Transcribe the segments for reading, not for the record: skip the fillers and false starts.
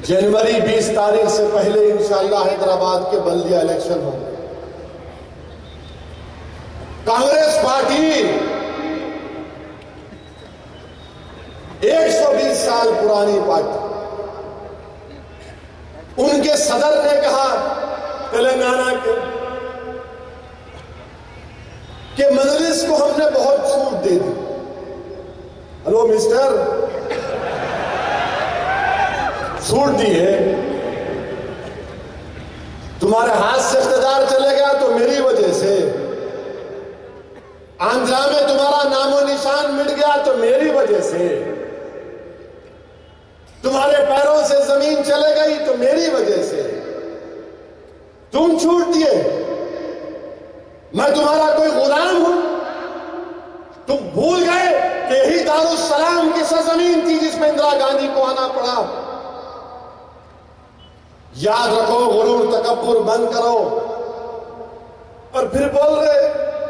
जनवरी 20 तारीख से पहले इंशाअल्लाह हैदराबाद के बल्दिया इलेक्शन होंगे। कांग्रेस पार्टी 120 साल पुरानी पार्टी, उनके सदर ने कहा तेलंगाना के मजलिस को हमने बहुत छूट दे दी। हेलो मिस्टर, छूट दी है, तुम्हारे हाथ से इख्तियार चले गया तो मेरी वजह से, आंध्रा में तुम्हारा नामो निशान मिट गया तो मेरी वजह से, तुम्हारे पैरों से जमीन चले गई तो मेरी वजह से, तुम छूट दिए। मैं तुम्हारा कोई गुलाम हूं? तुम भूल गए कि यही दारुस्सलाम की सरजमीन थी जिसमें इंदिरा गांधी को आना पड़ा। याद रखो, गुरूर तकब्बुर बंद करो। और फिर बोल रहे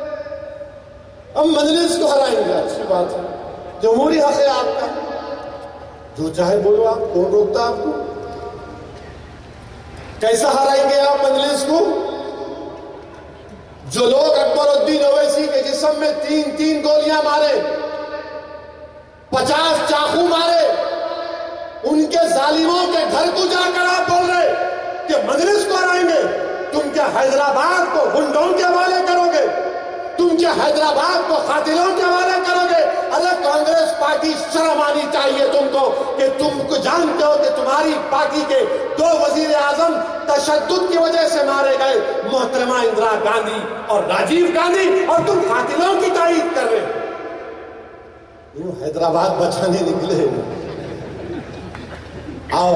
हम मजलिस को हराएंगे। अच्छी बात है, जमहूरी हक है आपका, जो चाहे बोलो आप, कौन रोकता आपको? कैसा हराएंगे आप मजलिस को? जो लोग अकबरुद्दीन ओवैसी के जिस्म में 3-3 गोलियां मारे, 50 चाकू मारे, उनके जालिमों के घर को जाकर आप बोल रहे कि मजलिस को हराएंगे। तुम क्या हैदराबाद को गुंडों के हवाले करोगे? तुम क्या हैदराबाद को कातिलों के हवाले करोगे? अरे कांग्रेस पार्टी, शर्म आनी चाहिए तुमको कि तुमको जानते हो कि तुम्हारी पार्टी के 2 वजीर आजम तशद्दुद की वजह से मारे गए, मोहतरमा इंदिरा गांधी और राजीव गांधी, और तुम कातिलों की तारीफ कर रहे हो। हैदराबाद बचाने निकले। आओ,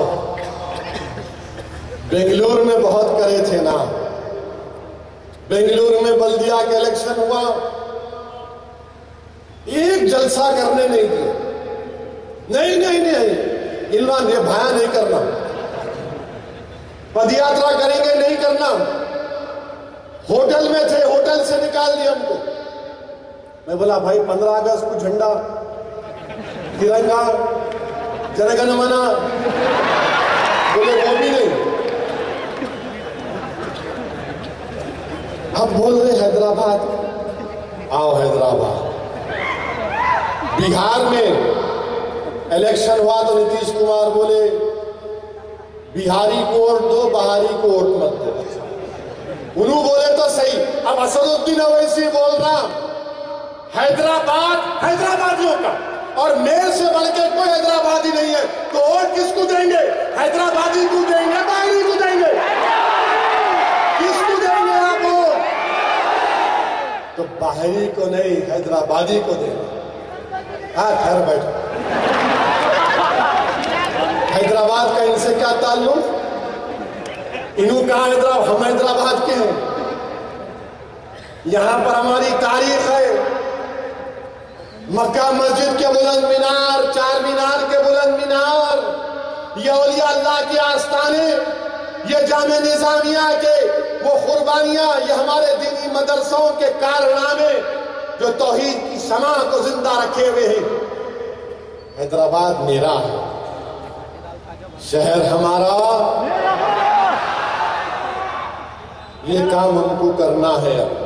बेंगलुरु में बहुत करे थे ना, बेंगलुरु में बल्दिया का इलेक्शन हुआ, एक जलसा करने नहीं दिए। नहीं नहीं नहीं, इल्वा निर्भया नहीं करना, पदयात्रा करेंगे नहीं करना। होटल में थे, होटल से निकाल दिया हमको। मैं बोला भाई 15 अगस्त को झंडा, तिरंगा, जनगण मना, बोले वो भी नहीं। अब बोल रहे हैदराबाद। आओ हैदराबाद। बिहार में इलेक्शन हुआ तो नीतीश कुमार बोले बिहारी को वोट दो, बाहरी को वोट मत दो। उन्होंने बोले तो सही। अब असदुद्दीन ओवैसी बोल रहा हैदराबाद हैदराबादियों का, और मेरे से बढ़कर कोई हैदराबादी नहीं है, तो वोट किसको देंगे? हैदराबादी को देंगे, बाहरी को देंगे? किसको देंगे आप वोट? तो बाहरी को नहीं, हैदराबादी को देंगे। घर बैठो। हैदराबाद का इनसे क्या ताल्लुक? इन्हों कहा हैदराबाद, हम हैदराबाद के हैं, यहां पर हमारी तारीख है। मक्का मस्जिद के बुलंद मीनार, 4 मीनार के बुलंद मीनार, ये औलिया अल्लाह के आस्थाने, ये जामे निजामिया के वो कुर्बानियां, ये हमारे दीनी मदरसों के कारनामे जो तौहीद की शमा को जिंदा रखे हुए हैं। हैदराबाद मेरा है, शहर हमारा, ये काम हमको करना है। अब